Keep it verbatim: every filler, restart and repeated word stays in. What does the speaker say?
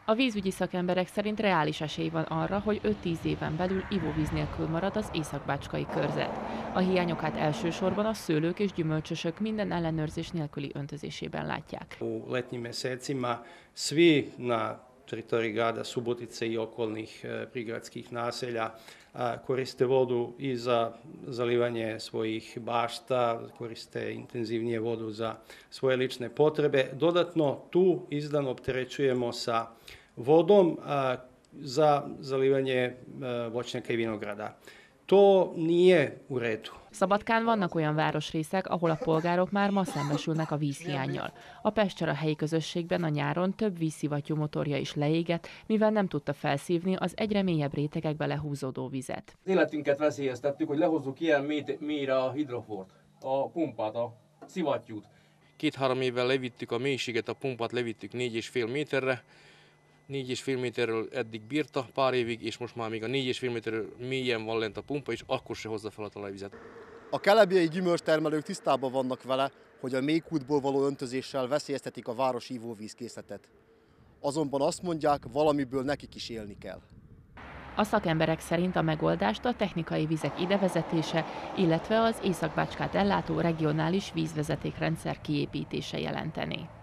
A vízügyi szakemberek szerint reális esély van arra, hogy öt-tíz éven belül ivóvíz nélkül marad az északbácskai körzet. A hiányokat elsősorban a szőlők és gyümölcsösök minden ellenőrzés nélküli öntözésében látják. U letnjim mesecima svi na teritoriji grada Subotice i okolnih prigradskih naselja koriste vodu i za zalivanje svojih bašta, koriste intenzivnije vodu za svoje lične potrebe. Dodatno tu izdan opterećujemo sa vodom za zalivanje voćnjaka i vinograda. To nije u redu. Szabadkán vannak olyan városrészek, ahol a polgárok már ma szembesülnek a vízhiánnyal. A Pestcser a helyi közösségben a nyáron több vízszivattyú motorja is leégett, mivel nem tudta felszívni az egyre mélyebb rétegekbe lehúzódó vizet. Az életünket veszélyeztettük, hogy lehozzuk ilyen mélyre a hidrofort, a pumpát, a szivattyút. Két-három évvel levittük a mélységet, a pumpát levittük négy és fél méterre. négy és fél méterről eddig bírta pár évig, és most már még a négy és fél méterről mélyen van lent a pumpa, és akkor se hozza fel a talajvizet. A kelebjei gyümölcstermelők tisztában vannak vele, hogy a mélykútból való öntözéssel veszélyeztetik a városi ivóvízkészletet. Azonban azt mondják, valamiből nekik is élni kell. A szakemberek szerint a megoldást a technikai vizek idevezetése, illetve az Északbácskát ellátó regionális vízvezetékrendszer kiépítése jelenteni.